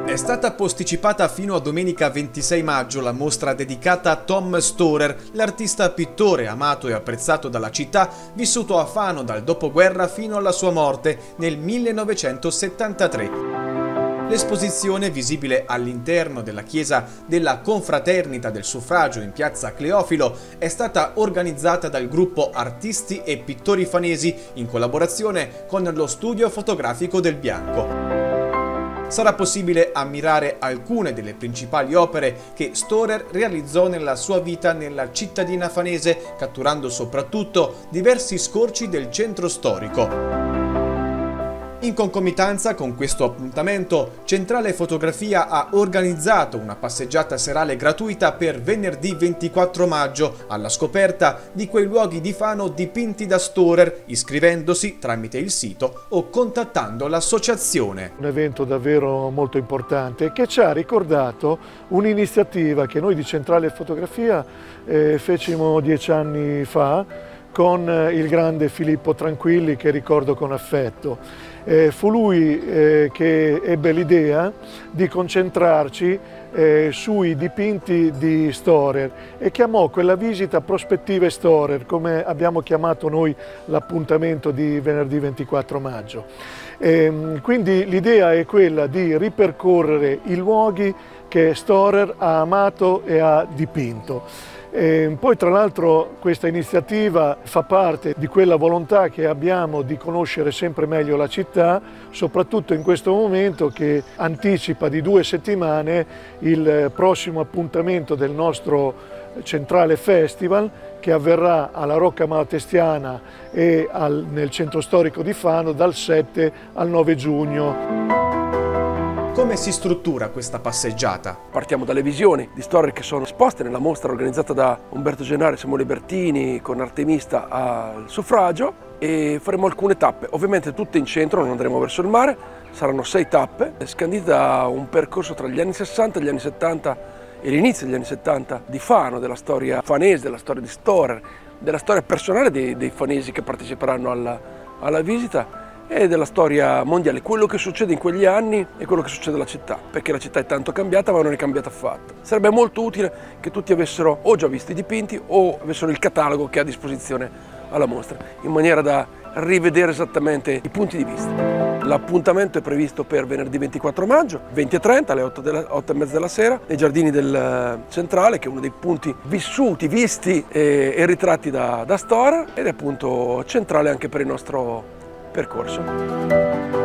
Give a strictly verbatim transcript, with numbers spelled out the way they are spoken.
È stata posticipata fino a domenica ventisei maggio la mostra dedicata a Tom Storer, l'artista pittore amato e apprezzato dalla città, vissuto a Fano dal dopoguerra fino alla sua morte nel millenovecentosettantatré. L'esposizione, visibile all'interno della chiesa della Confraternita del Suffragio in piazza Cleofilo, è stata organizzata dal gruppo Artisti e Pittori Fanesi in collaborazione con lo Studio Fotografico del Bianco. Sarà possibile ammirare alcune delle principali opere che Storer realizzò nella sua vita nella cittadina fanese, catturando soprattutto diversi scorci del centro storico. In concomitanza con questo appuntamento, Centrale Fotografia ha organizzato una passeggiata serale gratuita per venerdì ventiquattro maggio alla scoperta di quei luoghi di Fano dipinti da Storer, iscrivendosi tramite il sito o contattando l'associazione. Un evento davvero molto importante che ci ha ricordato un'iniziativa che noi di Centrale Fotografia eh, fecimo dieci anni fa con il grande Filippo Tranquilli, che ricordo con affetto. Eh, fu lui eh, che ebbe l'idea di concentrarci eh, sui dipinti di Storer e chiamò quella visita Prospettive Storer, come abbiamo chiamato noi l'appuntamento di venerdì ventiquattro maggio. Eh, quindi l'idea è quella di ripercorrere i luoghi che Storer ha amato e ha dipinto. E poi tra l'altro questa iniziativa fa parte di quella volontà che abbiamo di conoscere sempre meglio la città, soprattutto in questo momento che anticipa di due settimane il prossimo appuntamento del nostro Centrale Festival, che avverrà alla Rocca Malatestiana e al, nel centro storico di Fano dal sette al nove giugno. Come si struttura questa passeggiata? Partiamo dalle visioni di Storer che sono esposte nella mostra organizzata da Umberto Gennaro e Simone Bertini con Artemista al Suffragio, e faremo alcune tappe, ovviamente tutte in centro, non andremo verso il mare, saranno sei tappe, scandite da un percorso tra gli anni sessanta, gli anni settanta e l'inizio degli anni settanta di Fano, della storia fanese, della storia di Storer, della storia personale dei, dei fanesi che parteciperanno alla, alla visita, e della storia mondiale, quello che succede in quegli anni e quello che succede alla città, perché la città è tanto cambiata ma non è cambiata affatto. Sarebbe molto utile che tutti avessero o già visto i dipinti o avessero il catalogo che è a disposizione alla mostra, in maniera da rivedere esattamente i punti di vista. L'appuntamento è previsto per venerdì ventiquattro maggio, venti e trenta, alle otto e mezza della sera, nei giardini del Centrale, che è uno dei punti vissuti, visti e, e ritratti da, da Storer, ed è appunto centrale anche per il nostro percorso.